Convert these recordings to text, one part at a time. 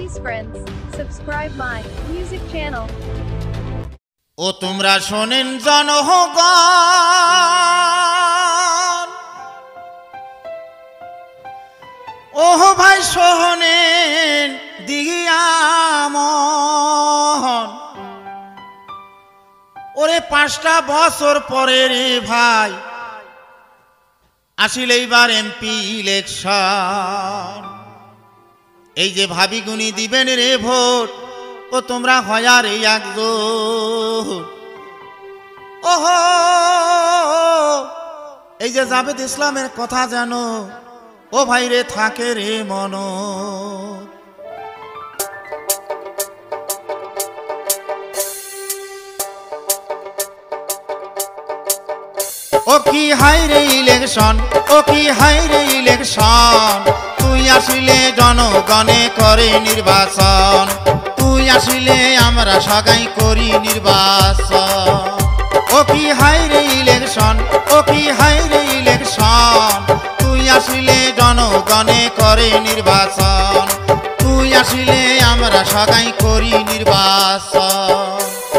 Please friends, subscribe my music channel. ও তোমরা শোনেন জনগণ, ওহ ভাই শোনেন দিয়ামন, ওরে 5টা বছর পরে রে ভাই আসিল এইবার এমপি ইলেকশন। এই যে ভাবি গুনি দিবেন রে ভোট, ও তোমরা হয়ার এই একজোট। ওহো এই যে জাবেদ ইসলামের কথা জানো, ও ভাই রে থাকে রে মন। ও কি হাই রে ইলেকশন, ও কি হাই রে ইলেকশন, তুই আসিলে জনগণে করে নির্বাচন, তুই আসিলে আমরা সগাই করি নির্বাচন। ও কি হাই রে ইলেকশন, ও কি হাই রে ইলেকশন, তুই আসিলে জনগণে করে নির্বাচন, তুই আসিলে আমরা সগাই করি নির্বাচন।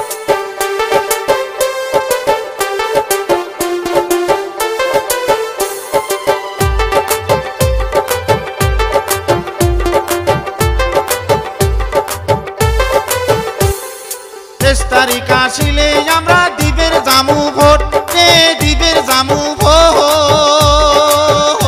তারিখ আসিলে আমরা দিবের জামু ভোট, দিবের জামু ভোট।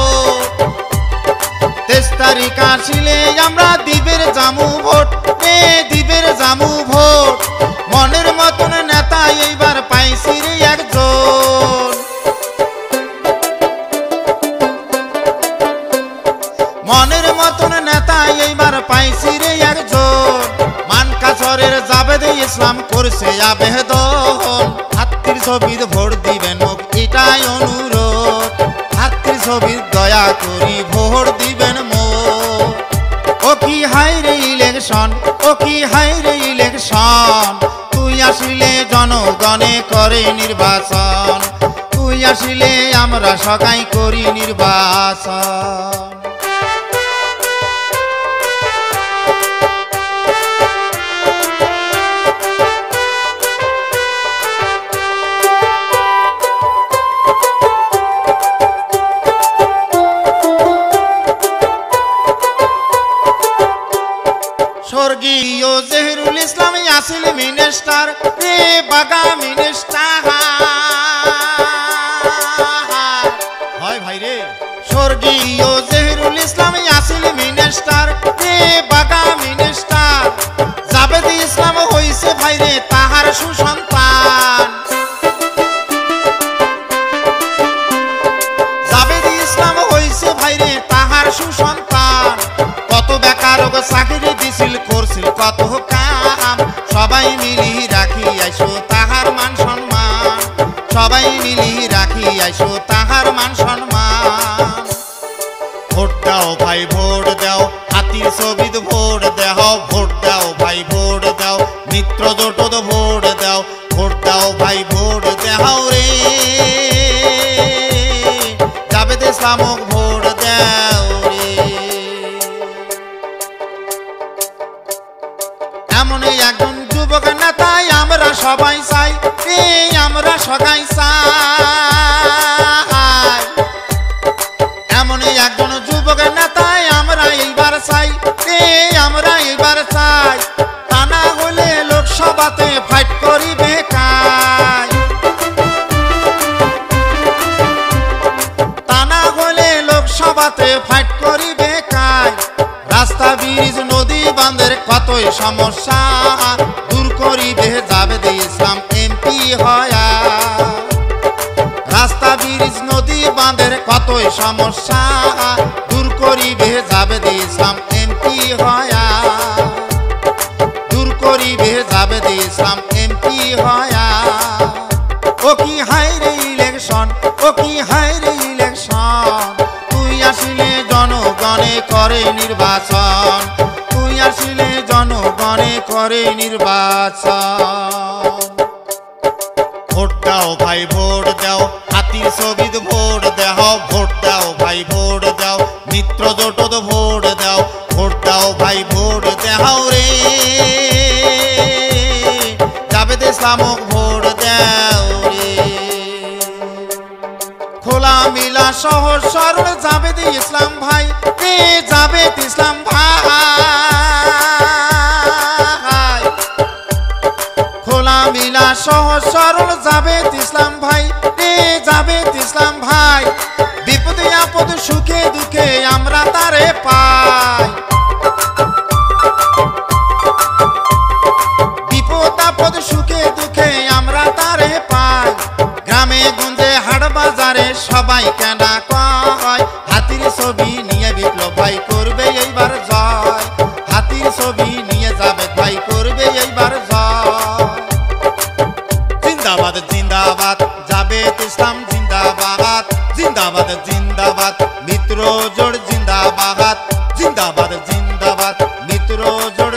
23 তারিখ আসিলে আমরা দিবের জামু ভোট, দিবের জামু ভোট। মনের মতন নেতা এইবার পাইছি রে একজন, মনের মতন নেতা এইবার পাইছি রে একজন। মানকাছরের জাবেদ ইসলাম করছে আবেদন, হাতির ছবির ভোট দিবেন মুখ এটাই অনুরোধ, হাতির ছবির দয়া করি ভোট দিবেন মুখ। ও কি হাই রে ইলেকশন, ও কি হাই রে ইলেকশন, তুই আসিলে জনগণে করে নির্বাচন, তুই আসিলে আমরা সগাই করি নির্বাচন। স্বর্গীয় জহিরুল ইসলাম আসিল মিনিস্টার রে বাগা মিনিস্টার, হয় ভাই রে। স্বর্গীয় জহিরুল ইসলাম আসিল মিনিস্টার রে বাগা মিনিস্টার, জাবেদ ইসলাম হইছে ভাই রে তাহার সুসন্তান, জাবেদ ইসলাম হইছে ভাই রে তাহার সুসন্তান। কত বেকার চাকরি দিছিল করছিল কত কাম, সবাই মিলি রাখি আইসো তাহার মান সম্মান, সবাই মিলি রাখি আইসো তাহার মান সম্মান। ভোট দাও ভাই ভোট দাও, হাতির ছবিত ভোট দাও, ভোট দাও ভাই ভোট দাও, মিত্র জোটত ভোট দাও, ভোট দাও ভাই ভোট দাও রে, জাবেদ ইসলামক ভোট দাও রে। এমন একজন যুবক নেতাই আমরা সবাই চাই, আমরা সবাই চাই, এমন একজন যুবক নেতাই আমরা এইবার চাই, আমরা এইবার চাই। তা না হলে লোকসভাতে ফাইট করি বেকার, তা না হলে লোকসভাতে ফাইট করি বেকার। রাস্তা ব্রিজ নদী বাঁধের কতই সমস্যা দূর করিবে জাবেদ ইসলাম এমপি হয়া, রাস্তা ব্রিজ নদী বাঁধের কতই সমস্যা দূর করিবে জাবেদ ইসলাম এমপি হয়া, দূর করিবে জাবেদ ইসলাম এমপি হয়া। ও কি হাই রে ইলেকশন, ও কি হাই রে ইলেকশন, তুই আসিলে জনগণে করে নির্বাচন, তুই আসিলে জনগণে করে নির্বাচন। ভোট দাও ভাই ভোট দাও, হাতির ছবিত ভোট দাও, ভোট দাও ভাই ভোট দাও, মিত্র জোটত ভোট দাও, ভোট দাও ভাই ভোট দাও জাবেদ ইসলাম ভাই, খোলা মিলা সহজ সরল জাবেদ ইসলাম ভাই, জাবেদ ইসলাম ভাই, বিপদে আপদ সুখে দুঃখে আমরা তারে পাই, বিপদ আপদ সুখে দুঃখে আমরা তারে পাই, গ্রামে গঞ্জে হাট বাজারে সবাই কেনা কয়, হাতির ছবি নিয়ে বিপ্লব ভাই করবে এইবার জয়, হাতির ছবি নিয়ে জাবেদ ভাই করবে এইবার জয়। জিন্দাবাদ জিন্দাবাদ জাবেদ ইসলাম জিন্দাবাদ, জিন্দাবাদ জিন্দাবাদ মিত্র জোড় জিন্দাবাদ, জিন্দাবাদ জিন্দাবাদ মিত্র জোড়